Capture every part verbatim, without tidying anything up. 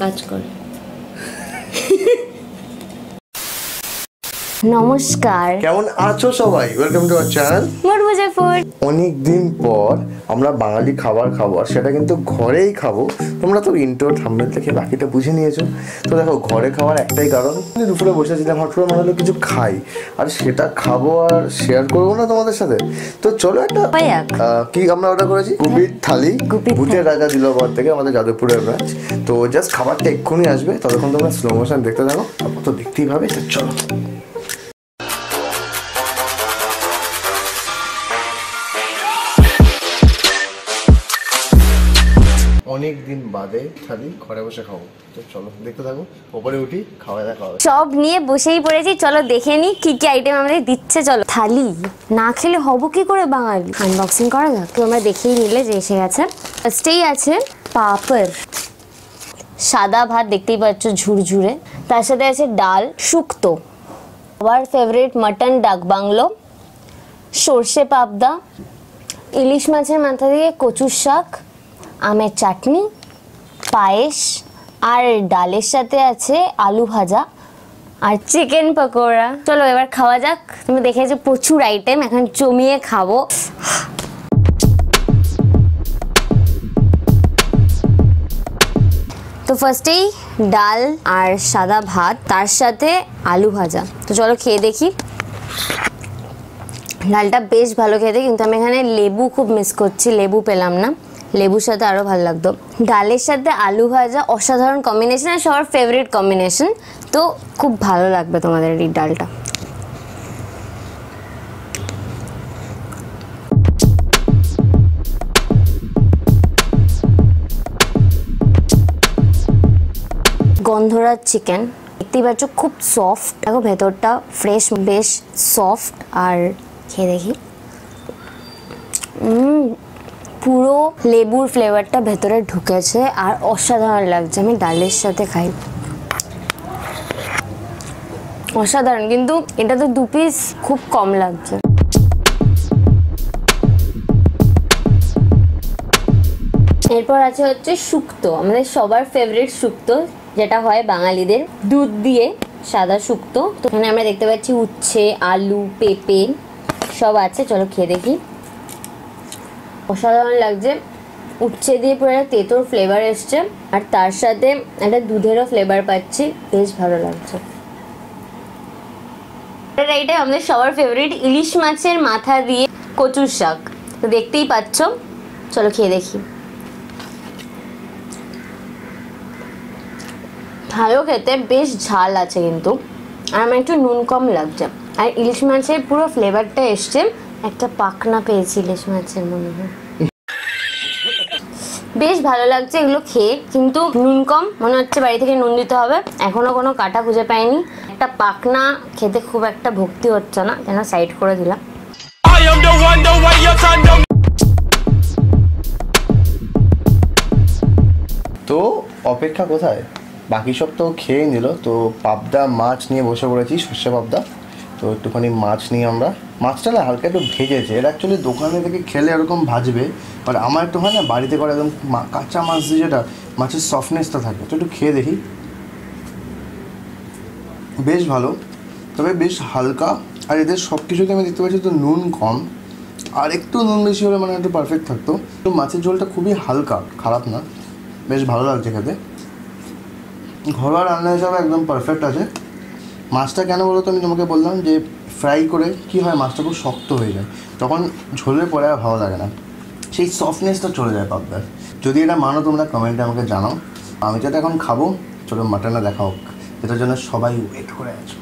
কাজ কর। নমস্কার, কেমন আছো সবাই? ওয়েলকাম টু আওয়ার চ্যানেল মোর মুজাফর। অনেক দিন পর আমরা বাঙালি খাবার খাবো, আর সেটা কিন্তু ঘরেই খাবো। তোমরা তো ইন্ট্রো থাম্বনেল থেকে বাকিটা বুঝে নিয়েছো। তো দেখো, ঘরে খাওয়ার একটাই কারণ, দুপুরে বসেছিলাম, হঠাৎ করে মনে হলো কিছু খাই, আর সেটা খাবো আর শেয়ার করবো না তোমাদের সাথে। তো চলো একটা কি আমরা অর্ডার করেছি, গুপির থালি, ভূতের রাজা দিলবর থেকে, আমাদের যাদবপুরের ব্রাঞ্চ। তো জাস্ট খাবারটা এক্ষুনি আসবে, ততক্ষণ তোমরা স্লো মোশন দেখতে থাকো। তারপর তো দেখতেই পাবে। চলো। অনেক দিন বাদে থালি ঘরে বসে খাবো, তো চলো দেখতে থাকো। ওপরে উঠি, খাওয়া দাওয়া খাওয়া সব নিয়ে বসেই পড়েছি। চলো দেখে নি কি কি আইটেম আমাদের দিচ্ছে। চলো, থালি না খেলে হবো কি করে বাঙালি? আনবক্সিং করা যাক। তো আমরা দেখেই নিলে যে এসে গেছে। ফার্স্টেই আছে পাপড়, সাদা ভাত দেখতেই পাচ্ছ ঝুরঝুরে, তার সাথে আছে ডাল শুক্তো, আমার ফেভারিট মাটন ডাক বাংলো, সর্ষে পাবদা, ইলিশ মাছের মাথা দিয়ে কচুর শাক, আমের চাটনি, পায়েস, আর ডালের সাথে আছে আলু ভাজা আর চিকেন পকোড়া। চলো এবার খাওয়া যাক। তুমি দেখেছো প্রচুর আইটেম, এখন জমিয়ে খাবো। তো ফার্স্টেই ডাল আর সাদা ভাত, তার সাথে আলু ভাজা। তো চলো খেয়ে দেখি। ডালটা বেশ ভালো খেতে, কিন্তু আমি এখানে লেবু খুব মিস করছি, লেবু পেলাম না। লেবুর সাথে আরও ভালো লাগতো। ডালের সাথে আলু ভাজা অসাধারণ কম্বিনেশন, আর সবার ফেভারিট কম্বিনেশন। তো খুব ভালো লাগবে তোমাদের এই ডালটা। গন্ধরাজ চিকেন দেখতেই পাচ্ছ, খুব সফট। দেখো ভেতরটা ফ্রেশ, বেশ সফট। আর খেয়ে দেখি, হুম পুরো লেবুর ফ্লেভারটা ভেতরে ঢুকেছে আর অসাধারণ লাগছে। আমি ডালের সাথে খাই, অসাধারণ। কিন্তু এটা তো দু পিস, খুব কম লাগছে। এরপর আছে হচ্ছে শুক্তো, আমাদের সবার ফেভারিট শুক্তো, যেটা হয় বাঙালিদের দুধ দিয়ে, সাদা শুক্তো। তো এখানে আমরা দেখতে পাচ্ছি উচ্ছে, আলু, পেঁপে সব আছে। চলো খেয়ে দেখি। অসাধারণ লাগছে। উচ্ছে দিয়ে পুরো একটা তেঁতোর ফ্লেভার এসছে, আর তার সাথে একটা দুধেরও ফ্লেভার পাচ্ছি, বেশ ভালো লাগছে। এইটা আমাদের সবার ফেভারিট ইলিশ মাছের মাথা দিয়ে কচুর শাক। তো দেখতেই পাচ্ছ, চলো খেয়ে দেখি। ভালো খেতে, বেশ ঝাল আছে কিন্তু, আর আমার একটু নুন কম লাগছে। আর ইলিশ মাছের পুরো ফ্লেভারটা এসছে। একটা পাখনা পেয়েছি ইলিশ মাছের, মনে হয় বেশ ভালো লাগছে এগুলো খেয়ে, কিন্তু নুন কম মনে হচ্ছে। বাড়ি থেকে নুন দিতে হবে। এখনো কোনো কাটা খুঁজে পাইনি। একটা পাখনা খেতে খুব একটা ভক্তি হচ্ছে না, যেন সাইড করে দিলাম। তো অপেক্ষা কোথায়, বাকি সব তো খেয়ে নিল। তো পাবদা মাছ নিয়ে বসে পড়েছি, সর্ষে পাবদা। তো একটুখানি মাছ নিয়ে আমরা, মাছটা না হালকা একটু ভেজেছে। এটা অ্যাকচুয়ালি দোকানে থেকে খেলে এরকম ভাজবে, বাট আমার একটু হয় না বাড়িতে করে একদম কাঁচা মাছ দিয়ে, যেটা মাছের সফটনেসটা থাকে। তো একটু খেয়ে দেখি। বেশ ভালো, তবে বেশ হালকা। আর এদের সব কিছুতে আমি দেখতে পাচ্ছি তো নুন কম, আর একটু নুন বেশি হলে মানে একটু পারফেক্ট থাকতো। তো মাছের ঝোলটা খুবই হালকা, খারাপ না, বেশ ভালো লাগছে খেতে। ঘরোয়া রান্না হিসাবে একদম পারফেক্ট আছে। মাছটা কেন বলো তো, আমি তোমাকে বললাম যে ফ্রাই করে কী হয়, মাছটা খুব শক্ত হয়ে যায়, তখন ঝোলের পরে আর ভালো লাগে না, সেই সফটনেসটা চলে যায় পাবদার। যদি এটা মানো তোমরা কমেন্টে আমাকে জানাও। আমি যেটা এখন খাবো, চলো মাটনটা দেখা হোক, যেটার জন্য সবাই ওয়েট করে আছো।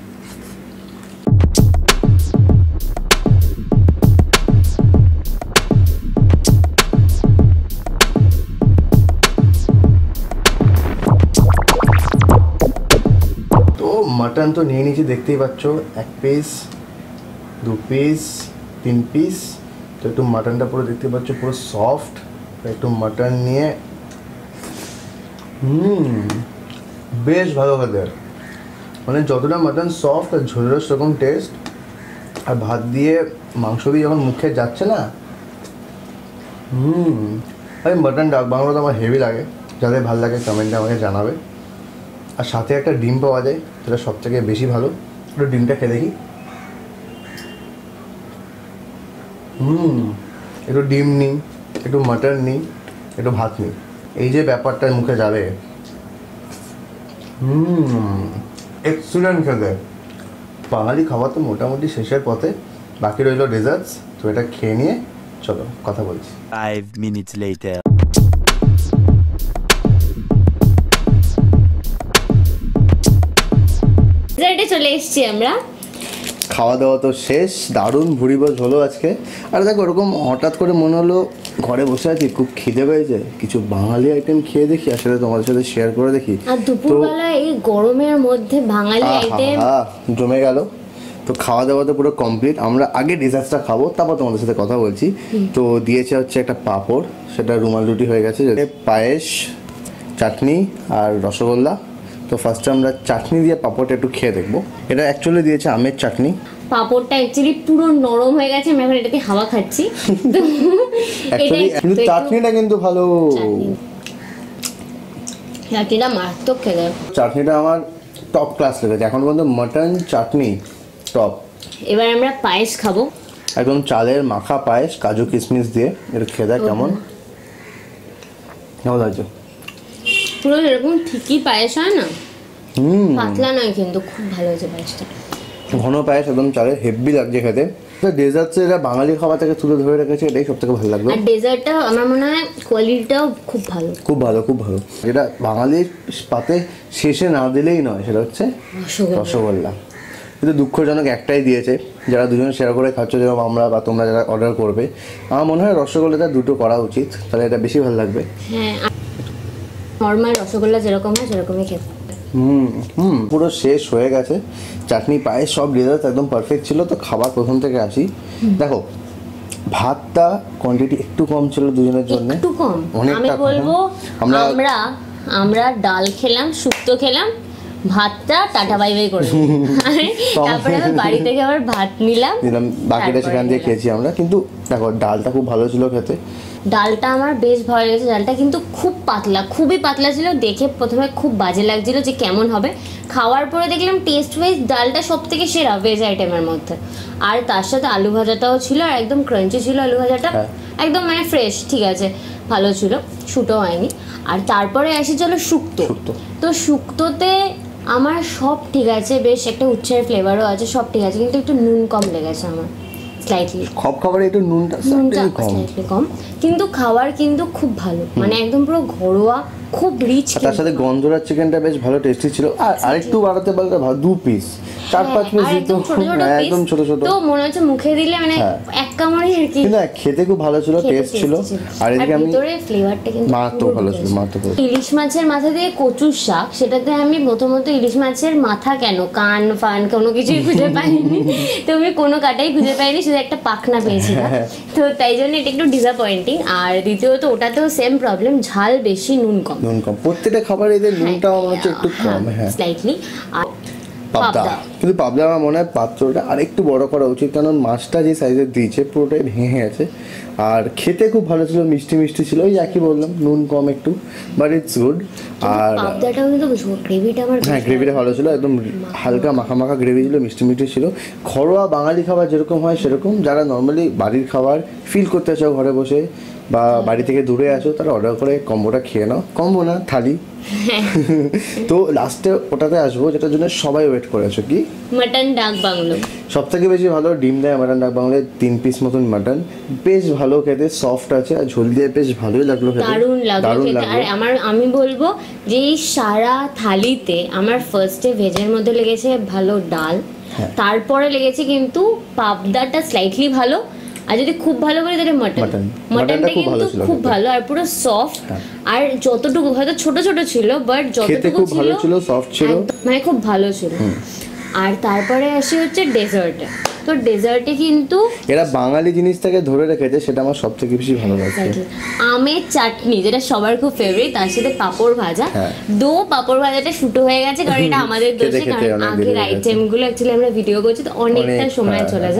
মাটন তো নিয়ে নিয়েছি, দেখতেই পাচ্ছ, এক পিস, দু পিস, তিন পিস। তো একটু মাটনটা পুরো দেখতে পাচ্ছ পুরো সফট। একটু মাটন নিয়ে, হুম বেশ ভালো খেতে, মানে যতটা মাটন সফট আর ঝোলেরও সেরকম টেস্ট। আর ভাত দিয়ে মাংস দিয়ে যখন মুখে যাচ্ছে না, হুম আরে মাটন ডাক বাংলো তো আমার হেভি লাগে। যাদের ভালো লাগে কমেন্টে আমাকে জানাবে। আর সাথে একটা ডিম পাওয়া যায়, সেটা সব থেকে বেশি ভালো। একটু ডিমটা খেয়ে দেখি। হুম, একটু ডিম নিই, একটু মাটন নিই, একটু ভাত নিই, এই যে ব্যাপারটা মুখে যাবে। হুম, এক্সিলেন্ট খেতে। বাঙালি খাবার তো মোটামুটি শেষের পথে, বাকি রইল ডেজার্টস। তো এটা খেয়ে নিয়ে চলো কথা বলছি। Five minutes later. ডেজার্টে চলে এসেছি আমরা। খাওয়া দাওয়া তো শেষ, দারুণ ভুড়িভোজ হলো আজকে। আর দেখো ওরকম হঠাৎ করে মনে হলো ঘরে বসে আছি, খুব খিদে পেয়েছে, কিছু বাঙালি আইটেম খেয়ে দেখি, আসলে তোমাদের সাথে শেয়ার করে দেখি। আর দুপুরবেলা এই গরমের মধ্যে বাঙালি আইটেম হ্যাঁ, জমে গেল। তো খাওয়া দাওয়া তো পুরো কমপ্লিট। আমরা আগে ডেজার্টসটা খাবো, তারপর তোমাদের সাথে কথা বলছি। তো দিয়েছে হচ্ছে একটা পাঁপড়, সেটা রুমাল রুটি হয়ে গেছে, পায়েস, চাটনি আর রসগোল্লা। তো ফার্স্টে আমরা চাটনি দিয়ে পাঁপড়টা একটু খেয়ে দেখবো। এটা অ্যাকচুয়ালি দিয়েছে আমের চাটনি। পাঁপড়টা অ্যাকচুয়ালি পুরো নরম হয়ে গেছে, আমি এখন এটাকে হাওয়া খাচ্ছি। তো অ্যাকচুয়ালি কিন্তু চাটনিটা কিন্তু ভালো, চাটনিটা মারাত্মক খেতে। চাটনিটা আমার টপ ক্লাস লেগেছে এখন পর্যন্ত, মাটন চাটনি টপ। এবার আমরা পায়েস খাবো, একদম চালের মাখা পায়েস, কাজু কিশমিশ দিয়ে। এটা খেয়ে দেখ কেমন কেমন লাগছে। পুরো এরকম ঠিকই পায়েস হয় না, হুম, পাতলা নয় কিন্তু খুব ভালো হয়েছে পায়েসটা। ঘন পায়েস, একদম চালের, হেভি লাগছে খেতে। ডেজার্টসে এটা বাঙালি খাবার থেকে তুলে ধরে রেখেছে, এটাই সব থেকে ভালো লাগলো। আর ডেজার্টটা আমার মনে হয় কোয়ালিটিটাও খুব ভালো, খুব ভালো, খুব ভালো। যেটা বাঙালির পাতে শেষে না দিলেই নয়, সেটা হচ্ছে রসগোল্লা। রসগোল্লা। কিন্তু দুঃখজনক একটাই দিয়েছে, যারা দুজন শেয়ার করে খাচ্ছ, যেরকম আমরা বা তোমরা যারা অর্ডার করবে, আমার মনে হয় রসগোল্লাটা দুটো করা উচিত, তাহলে এটা বেশি ভালো লাগবে। হ্যাঁ, নর্মাল রসগোল্লা যেরকম হয় সেরকমই খেতে। হুম হুম পুরো শেষ হয়ে গেছে। চাটনি পায়েস সব ডেজার্ট একদম পারফেক্ট ছিল। তো খাবার প্রথম থেকে আসি। দেখো ভাতটা কোয়ান্টিটি একটু কম ছিল দুজনের জন্য, একটু কম। অনেকটা আমি কম। বলবো আমরা আমরা আমরা ডাল খেলাম, শুক্তো খেলাম, ভাতটা টাটা বাই বাই করে তারপরে আবার বাড়ি থেকে আবার ভাত নিলাম, দিলাম, বাকিটা তারপরে সেখান দিয়ে নিলাম। খেয়েছি আমরা। কিন্তু দেখো ডালটা খুব ভালো ছিল খেতে। ডালটা আমার বেশ ভালো লেগেছে। ডালটা কিন্তু খুব পাতলা, খুবই পাতলা ছিল। দেখে প্রথমে খুব বাজে লাগছিল যে কেমন হবে, খাওয়ার পরে দেখলাম টেস্ট ওয়াইজ ডালটা সব থেকে সেরা ভেজ আইটেমের মধ্যে। আর তার সাথে আলু ভাজাটাও ছিল, আর একদম ক্রাঞ্চি ছিল আলু ভাজাটা, একদম মানে ফ্রেশ, ঠিক আছে, ভালো ছিল, শুটো হয়নি। আর তারপরে আসি চলো শুক্তো। তো শুক্তোতে আমার সব ঠিক আছে, বেশ একটা উচ্ছের ফ্লেভারও আছে, সব ঠিক আছে, কিন্তু একটু নুন কম লেগেছে আমার, স্লাইটলি। সব খাবারে একটু নুনটা নুনটা কম, স্লাইটলি কম, কিন্তু খাবার কিন্তু খুব ভালো, মানে একদম পুরো ঘরোয়া, খুব রিচ। তার সাথে গন্ধরাজ চিকেনটা বেশ ভালো টেস্টি ছিল। আর আরেকটু বাড়াতে পারলে ভালো, দু পিস চার পাঁচ পিস দিত, একদম ছোট ছোট, তো মনে হচ্ছে মুখে দিলে মানে এক কামড়ে আর কি। কিন্তু খেতে খুব ভালো ছিল, টেস্ট ছিল। আর এদিকে আমি ভিতরে ফ্লেভারটা কিন্তু মারাত্মক ভালো ছিল, মারাত্মক ভালো। ইলিশ মাছের মাথা দিয়ে কচুর শাক, সেটাতে আমি প্রথমত ইলিশ মাছের মাথা কেন, কান ফান কোনো কিছুই খুঁজে পাইনি। তো আমি কোনো কাটাই খুঁজে পাইনি, শুধু একটা পাখনা পেয়েছিলাম। তো তাই জন্য এটা একটু ডিসঅ্যাপয়েন্টিং। আর দ্বিতীয়ত ওটাতেও সেম প্রবলেম, ঝাল বেশি, নুন কম। নুন কম প্রত্যেকটা খাবারে, এদের নুনটা আমার হচ্ছে একটু কম। হ্যাঁ, স্লাইটলি। আর পাবদা, কিন্তু পাবদা আমার মনে হয় পাত্রটা আর একটু বড় করা উচিত, কারণ মাছটা যে সাইজের দিয়েছে পুরোটাই ভেঙে গেছে। আর খেতে খুব ভালো ছিল, মিষ্টি মিষ্টি ছিল, ওই একই বললাম, নুন কম একটু, বাট ইটস গুড। আর পাবদাটাও কিন্তু গ্রেভিটা আমার, হ্যাঁ গ্রেভিটা ভালো ছিল, একদম হালকা মাখা মাখা গ্রেভি ছিল, মিষ্টি মিষ্টি ছিল। ঘরোয়া বাঙালি খাবার যেরকম হয় সেরকম। যারা নর্মালি বাড়ির খাবার ফিল করতে চাও ঘরে বসে, বা বাড়ি থেকে দূরে আসো, তারা অর্ডার করে কম্বোটা খেয়ে নাও। কম্বো না, থালি। তো লাস্টে ওটাতে আসবো যেটার জন্য সবাই ওয়েট করে আছো, কি মাটন ডাক বাংলো। সব থেকে বেশি ভালো ডিম দেয় মাটন ডাক বাংলায়, তিন পিস মতন মাটন, বেশ ভালো খেতে, সফট আছে, আর ঝোল দিয়ে বেশ ভালোই লাগলো খেতে, দারুণ লাগলো খেতে। আর আমার আমি বলবো যে এই সারা থালিতে আমার ফার্স্টে ভেজের মধ্যে লেগেছে ভালো ডাল, তারপরে লেগেছে কিন্তু পাবদাটা স্লাইটলি ভালো, আর যদি খুব ভালো করে তাহলে মাটন। মাটনটা কিন্তু খুব ভালো আর পুরো সফট। আর যতটুকু হয়তো ছোট ছোট ছিল, বাট যতটুকু ছিল সফট ছিল, মানে খুব ভালো ছিল। আর তারপরে আসি হচ্ছে ডেজার্টে। তো ডেজার্টে কিন্তু এরা বাঙালি জিনিসটাকে ধরে রেখেছে, সেটা আমার সব থেকে বেশি ভালো লাগছে। আমের চাটনি, যেটা সবার খুব ফেভারিট, তার সাথে পাঁপড় ভাজা। দো পাঁপড় ভাজাটা শুটো হয়ে গেছে, কারণ এটা আমাদের দোষে, কারণ আগের আইটেমগুলো অ্যাকচুয়ালি আমরা ভিডিও করছি তো অনেকটা সময় চলে যায়,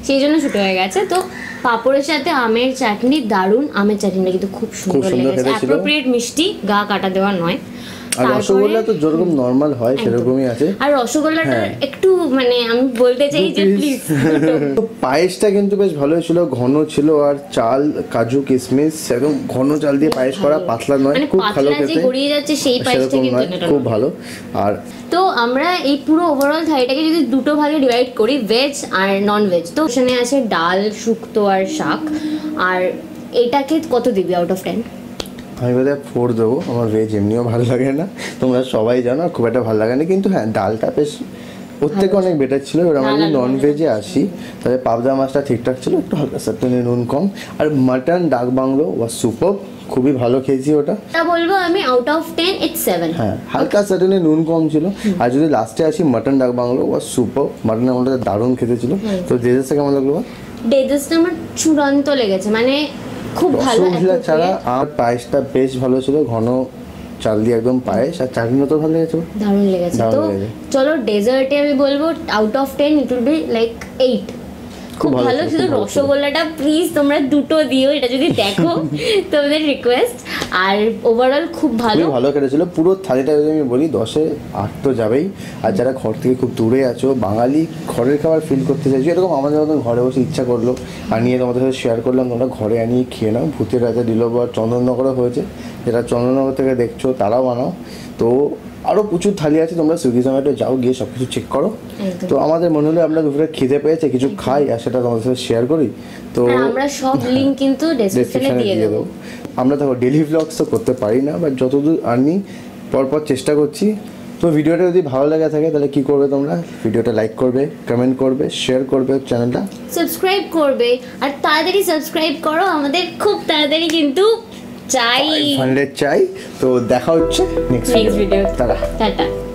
সেই জন্য ছোট হয়ে গেছে। তো পাঁপড়ের সাথে আমের চাটনি দারুণ, আমের চাটনিটা কিন্তু খুব সুন্দর সুন্দর লেগেছে, খেতে ছিল। অ্যাপ্রোপ্রিয়েট মিষ্টি, গা কাটা দেওয়া নয়। আর রসগোল্লা তো যেরকম নর্মাল হয় সেরকমই আছে। আর রসগোল্লাটা হ্যাঁ। একটু মানে আমি বলতে চাই যে প্লিজ তো পায়েসটা কিন্তু বেশ ভালোই ছিল, ঘন ছিল, আর চাল কাজু কিশমিশ একদম ঘন চাল দিয়ে পায়েস করা, পাতলা নয়, মানে খুব ভালো পাতলা যে খেতে, গড়িয়ে যাচ্ছে সেই পায়েসটা সেরকম কিন্তু নয়, এটা খুব নয়। ভালো। আর তো আমরা এই পুরো ওভারঅল থালিটাকে যদি দুটো ভাগে ডিভাইড করি, ভেজ আর নন ভেজ, তো সেখানে আছে ডাল, শুক্তো আর শাক। আর এটাকে কত দিবি আউট অফ টেন? আমি বোধহয় ফোর দেবো, আমার ভেজ এমনিও ভালো লাগে না, তোমরা সবাই জানো, খুব একটা ভালো লাগে না, কিন্তু হ্যাঁ ডালটা বেশ ওর থেকে অনেক বেটার ছিল। এবার আমরা যদি নন ভেজে আসি তাহলে পাবদা মাছটা ঠিকঠাক ছিল, একটু হালকা সাথে নুন কম। আর mutton dak bungalow was super, খুবই ভালো খেয়েছি ওটা। তা বলবো আমি out of ten it's seven. হ্যাঁ হালকা সাটেনে নুন কম ছিল। আর যদি লাস্টে আসি mutton dak bungalow was super, mutton আমাদের দারুণ খেতে ছিল। তো ডেজার্টটা কেমন লাগলো? ডেজার্টটা আমার চূড়ান্ত লেগেছে, মানে খুব ভালো। রসগোল্লা ছাড়া আর পায়েসটা বেশ ভালো ছিল, ঘন চাল দিয়ে একদম পায়েস, আর চাটনিটা তো ভালো লেগেছে, দারুণ লেগেছে। তো দারুণ লেগেছে। চলো ডেজার্টে আমি বলবো out of ten it will be like eight. খুব ভালো ভালো ছিল, শুধু খুব ভালো ছিল। রসগোল্লাটা প্লিজ তোমরা দুটো দিও, এটা যদি দেখো তোমাদের রিকোয়েস্ট। আর ওভারঅল খুব ভালো। খুবই ভালো কেটেছিল পুরো থালিটা, যদি আমি বলি দশে আট তো যাবেই। আর যারা ঘর থেকে খুব দূরে আছো, বাঙালি ঘরের খাবার ফিল করতে চাইছো, এরকম আমাদের মতন ঘরে বসে ইচ্ছা করলো আনিয়ে তোমাদের সাথে শেয়ার করলাম, তোমরা ঘরে আনিয়ে খেয়ে নাও। ভূতের রাতে ডিলোবার চন্দননগরে হয়েছে, যারা চন্দননগর থেকে দেখছো তারাও বানাও। তো আরও প্রচুর থালি আছে, তোমরা সুইগি জোম্যাটো যাও, গিয়ে সব কিছু চেক করো। একদম। তো আমাদের মনে হলো আমরা দুপুরে খিদে পেয়েছে, কিছু খাই আর সেটা তোমাদের সাথে শেয়ার করি। তো আর আমরা সব লিংক কিন্তু ডেসক্রিপশনে ডেসক্রিপশনে দিয়ে দিয়ে দেবো। দেবো। আমরা দেখো ডেলি ভ্লগস তো করতে পারি না, বাট যতদূর আনি পরপর চেষ্টা করছি। তো ভিডিওটা যদি ভালো লেগে থাকে তাহলে কি করবে তোমরা? ভিডিওটা লাইক করবে, কমেন্ট করবে, শেয়ার করবে, চ্যানেলটা সাবস্ক্রাইব করবে। আর তাড়াতাড়ি সাবস্ক্রাইব করো, আমাদের খুব তাড়াতাড়ি কিন্তু চাই হান্ড্রেড চাই। তো দেখা হচ্ছে নেক্সট নেক্সট ভিডিও। তারা টাটা।